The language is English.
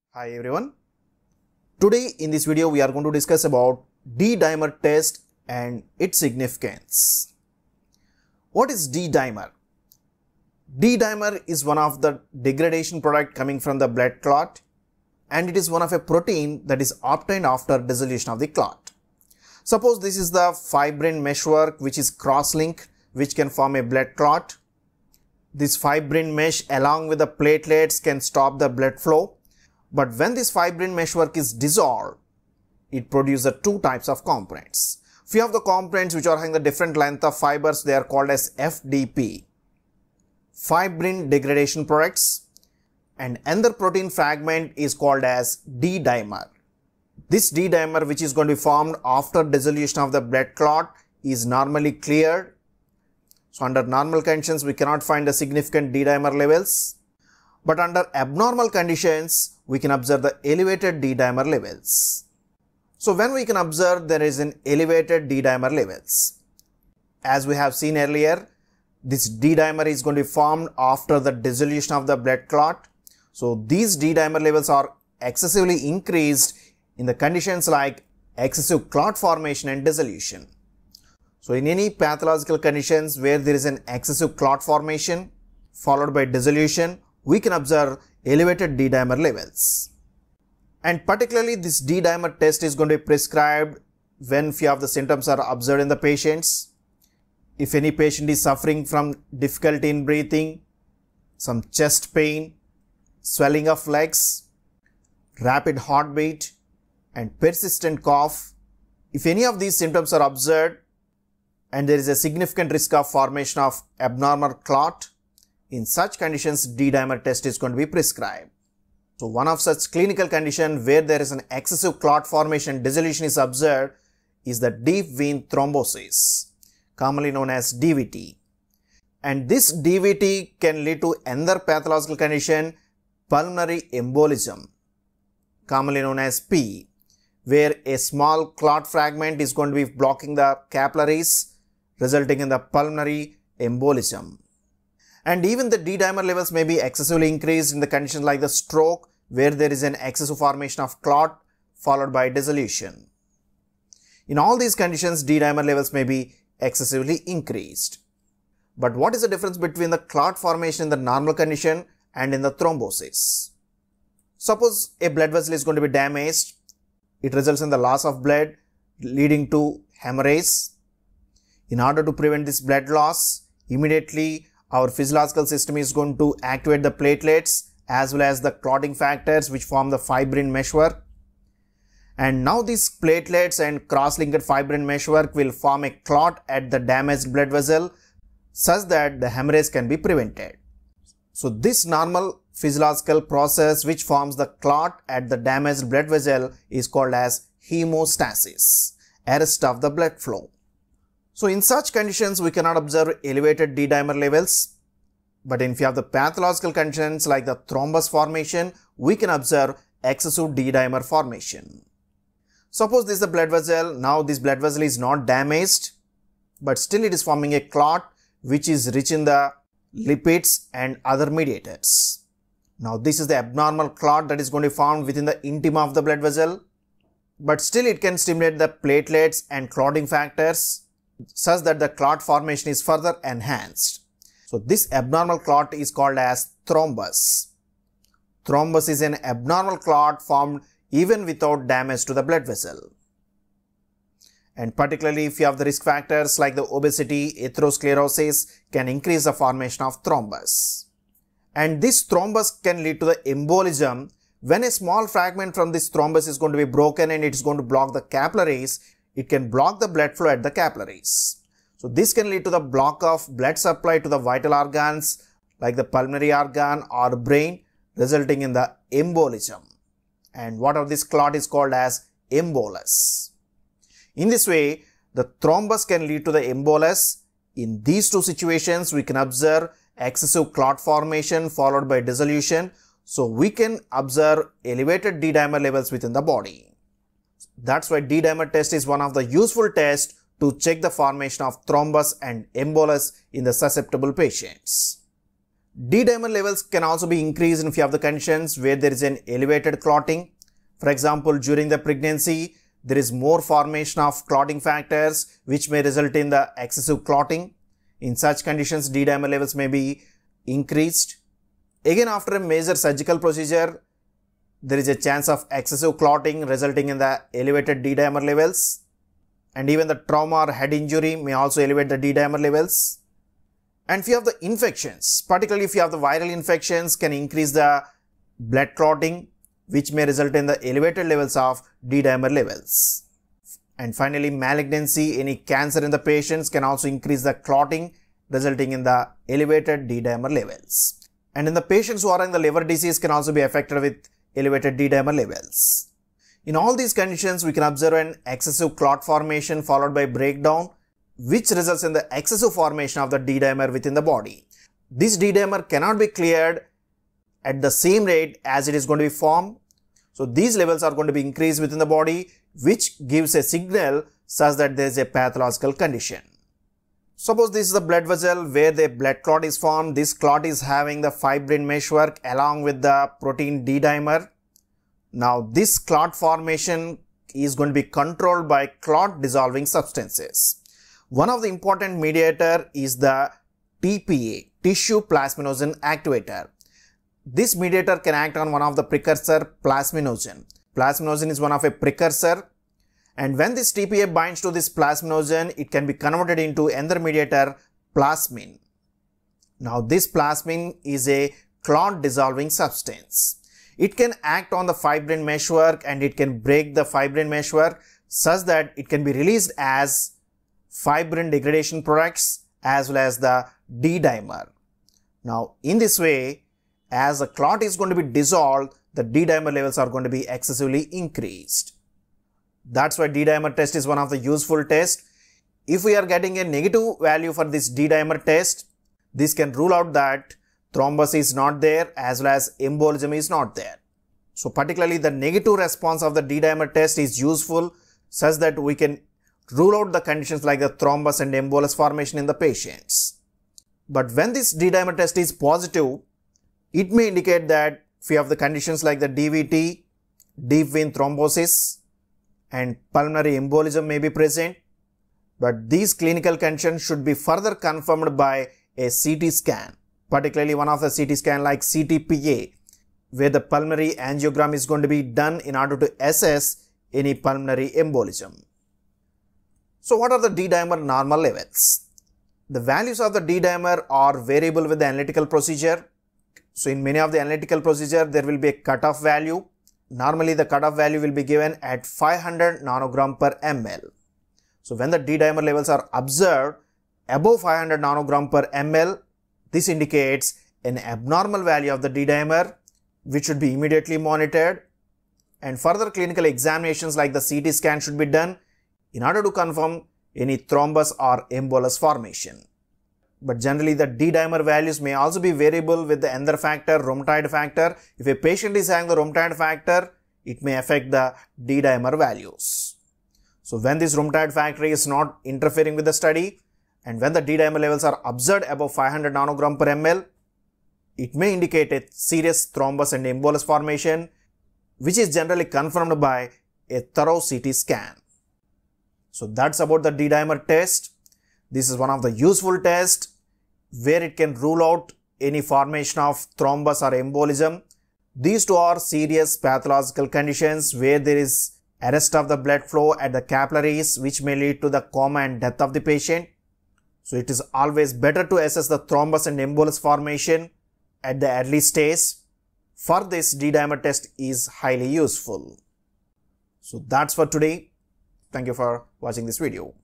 Hi everyone. Today in this video we are going to discuss about D-dimer test and its significance. What is D-dimer? D-dimer is one of the degradation product coming from the blood clot, and it is one of a protein that is obtained after dissolution of the clot. Suppose this is the fibrin meshwork which is cross-linked, which can form a blood clot. This fibrin mesh along with the platelets can stop the blood flow. But when this fibrin meshwork is dissolved, it produces two types of components. Few of the components which are having the different length of fibers, they are called as FDP, fibrin degradation products, and another protein fragment is called as D-dimer. This D-dimer, which is going to be formed after dissolution of the blood clot, is normally cleared. So under normal conditions, we cannot find the significant D-dimer levels. But under abnormal conditions, we can observe the elevated D-dimer levels. So when we can observe there is an elevated D-dimer levels, as we have seen earlier, this D-dimer is going to be formed after the dissolution of the blood clot. So these D-dimer levels are excessively increased in the conditions like excessive clot formation and dissolution. So in any pathological conditions where there is an excessive clot formation followed by dissolution, we can observe elevated D-dimer levels. And particularly this D-dimer test is going to be prescribed when few of the symptoms are observed in the patients. If any patient is suffering from difficulty in breathing, some chest pain, swelling of legs, rapid heartbeat, and persistent cough, if any of these symptoms are observed and there is a significant risk of formation of abnormal clot, in such conditions, D-dimer test is going to be prescribed. So one of such clinical condition where there is an excessive clot formation dissolution is observed is the deep vein thrombosis, commonly known as DVT. And this DVT can lead to another pathological condition, pulmonary embolism, commonly known as PE, where a small clot fragment is going to be blocking the capillaries, resulting in the pulmonary embolism. And even the D-dimer levels may be excessively increased in the conditions like the stroke, where there is an excessive formation of clot followed by dissolution. In all these conditions, D-dimer levels may be excessively increased. But what is the difference between the clot formation in the normal condition and in the thrombosis? Suppose a blood vessel is going to be damaged. It results in the loss of blood leading to hemorrhage. In order to prevent this blood loss, immediately our physiological system is going to activate the platelets as well as the clotting factors which form the fibrin meshwork. And now these platelets and cross-linked fibrin meshwork will form a clot at the damaged blood vessel such that the hemorrhage can be prevented. So this normal physiological process which forms the clot at the damaged blood vessel is called as hemostasis, arrest of the blood flow. So in such conditions, we cannot observe elevated D-dimer levels, but in few of the pathological conditions like the thrombus formation, we can observe excessive D-dimer formation. Suppose this is a blood vessel. Now this blood vessel is not damaged, but still it is forming a clot which is rich in the lipids and other mediators. Now this is the abnormal clot that is going to be found within the intima of the blood vessel, but still it can stimulate the platelets and clotting factors such that the clot formation is further enhanced. So this abnormal clot is called as thrombus. Thrombus is an abnormal clot formed even without damage to the blood vessel. And particularly if you have the risk factors like the obesity, atherosclerosis can increase the formation of thrombus. And this thrombus can lead to the embolism when a small fragment from this thrombus is going to be broken and it is going to block the capillaries. It can block the blood flow at the capillaries. So this can lead to the block of blood supply to the vital organs like the pulmonary organ or brain, resulting in the embolism. And what of this clot is called as embolus. In this way, the thrombus can lead to the embolus. In these two situations, we can observe excessive clot formation followed by dissolution. So we can observe elevated D-dimer levels within the body. That's why D-dimer test is one of the useful tests to check the formation of thrombus and embolus in the susceptible patients. D-dimer levels can also be increased in few of the conditions where there is an elevated clotting. For example, during the pregnancy, there is more formation of clotting factors which may result in the excessive clotting. In such conditions, D-dimer levels may be increased. Again, after a major surgical procedure, there is a chance of excessive clotting resulting in the elevated D-dimer levels. And even the trauma or head injury may also elevate the D-dimer levels. And few of the infections, particularly if you have the viral infections, can increase the blood clotting, which may result in the elevated levels of D-dimer levels. And finally, malignancy, any cancer in the patients can also increase the clotting, resulting in the elevated D-dimer levels. And in the patients who are in the liver disease can also be affected with elevated D-dimer levels. In all these conditions, we can observe an excessive clot formation followed by breakdown, which results in the excessive formation of the D-dimer within the body. This D-dimer cannot be cleared at the same rate as it is going to be formed. So these levels are going to be increased within the body, which gives a signal such that there is a pathological condition. Suppose this is the blood vessel where the blood clot is formed. This clot is having the fibrin meshwork along with the protein D-dimer. Now this clot formation is going to be controlled by clot dissolving substances. One of the important mediator is the TPA, tissue plasminogen activator. This mediator can act on one of the precursor plasminogen. Plasminogen is one of a precursor, and when this TPA binds to this plasminogen, it can be converted into another mediator, plasmin. Now this plasmin is a clot dissolving substance. It can act on the fibrin meshwork and it can break the fibrin meshwork such that it can be released as fibrin degradation products as well as the D-dimer. Now in this way, as the clot is going to be dissolved, the D-dimer levels are going to be excessively increased. That's why D-dimer test is one of the useful tests. If we are getting a negative value for this D-dimer test, this can rule out that thrombus is not there as well as embolism is not there. So particularly the negative response of the D-dimer test is useful such that we can rule out the conditions like the thrombus and embolus formation in the patients. But when this D-dimer test is positive, it may indicate that few of the conditions like the DVT, deep vein thrombosis and pulmonary embolism may be present. But these clinical conditions should be further confirmed by a CT scan, particularly one of the CT scan like CTPA, where the pulmonary angiogram is going to be done in order to assess any pulmonary embolism. So what are the D-dimer normal levels? The values of the D-dimer are variable with the analytical procedure. So in many of the analytical procedure, there will be a cutoff value. Normally the cutoff value will be given at 500 nanogram per ml. So when the D-dimer levels are observed above 500 nanogram per ml, this indicates an abnormal value of the D-dimer, which should be immediately monitored, and further clinical examinations like the CT scan should be done in order to confirm any thrombus or embolus formation. But generally the D-dimer values may also be variable with the another factor, rheumatoid factor. If a patient is having the rheumatoid factor, it may affect the D-dimer values. So when this rheumatoid factor is not interfering with the study, and when the D-dimer levels are observed above 500 nanogram per ml, it may indicate a serious thrombus and embolus formation, which is generally confirmed by a thorough CT scan. So that's about the D-dimer test. This is one of the useful tests where it can rule out any formation of thrombus or embolism. These two are serious pathological conditions where there is arrest of the blood flow at the capillaries, which may lead to the coma and death of the patient. So it is always better to assess the thrombus and embolus formation at the early stage. For this, D-dimer test is highly useful. So that's for today. Thank you for watching this video.